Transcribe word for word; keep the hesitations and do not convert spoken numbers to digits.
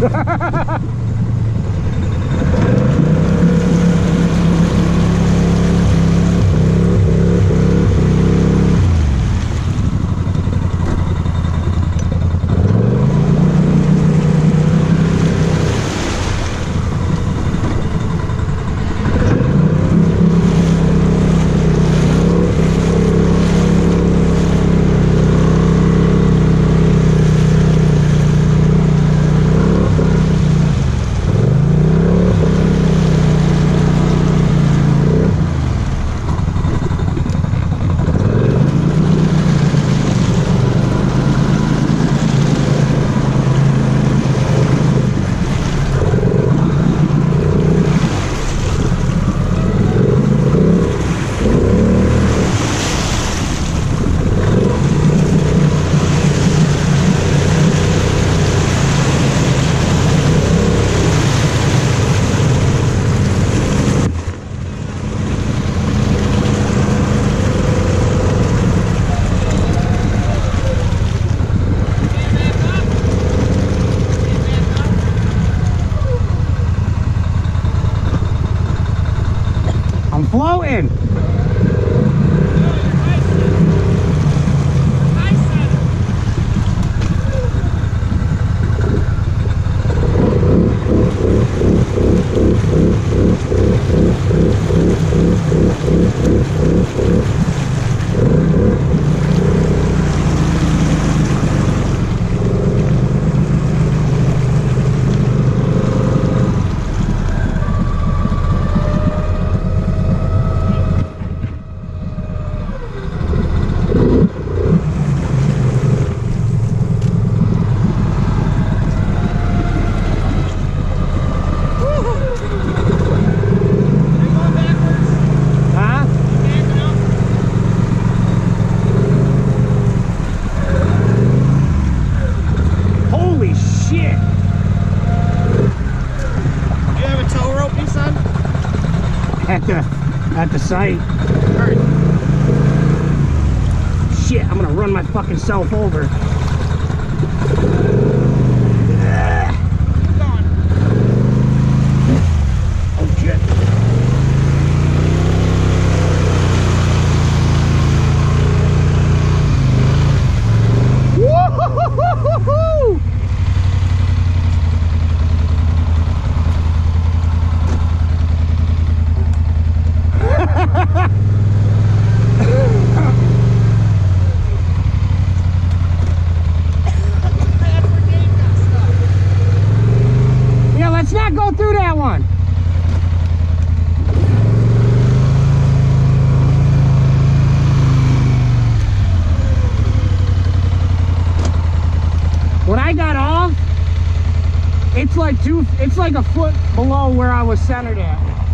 Floating. At the at the site. Alright. Shit, I'm gonna run my fucking self over. Keep going. Oh shit. Woo-hoo-hoo-hoo-hoo! Yeah, let's not go through that one. When I got off, it's like two, it's like a foot below where I was centered at.